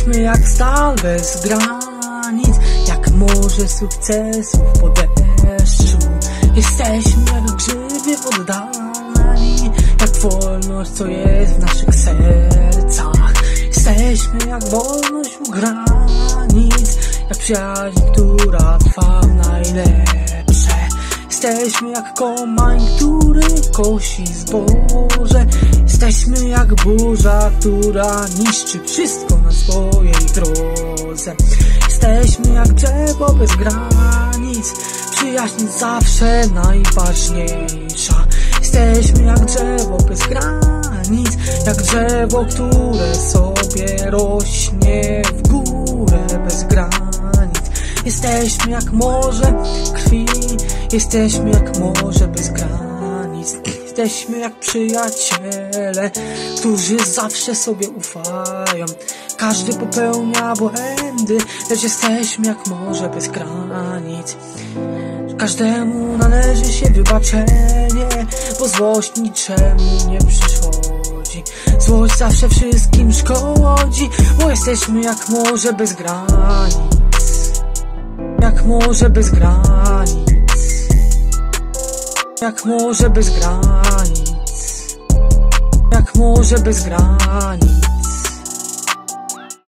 Jesteśmy jak stal bez granic, jak morze sukcesów po deszczu. Jesteśmy jak grzyby w oddali, jak wolność, co jest w naszych sercach. Jesteśmy jak wolność u granic, jak przyjaźń, która trwa w najlepsze. Jesteśmy jak komań, który kosi zboże. Jesteśmy jak burza, która niszczy wszystko na swojej drodze. Jesteśmy jak drzewo bez granic, przyjaźń zawsze najważniejsza. Jesteśmy jak drzewo bez granic, jak drzewo, które sobie rośnie w górę bez granic. Jesteśmy jak morze krwi, jesteśmy jak morze bez granic. Jesteśmy jak przyjaciele, którzy zawsze sobie ufają. Każdy popełnia błędy, lecz jesteśmy jak morze bez granic. Każdemu należy się wybaczenie, bo złość niczemu nie przyszkodzi. Złość zawsze wszystkim szkodzi, bo jesteśmy jak morze bez granic. Jak morze bez granic, jak morze bez granic, jak morze bez granic.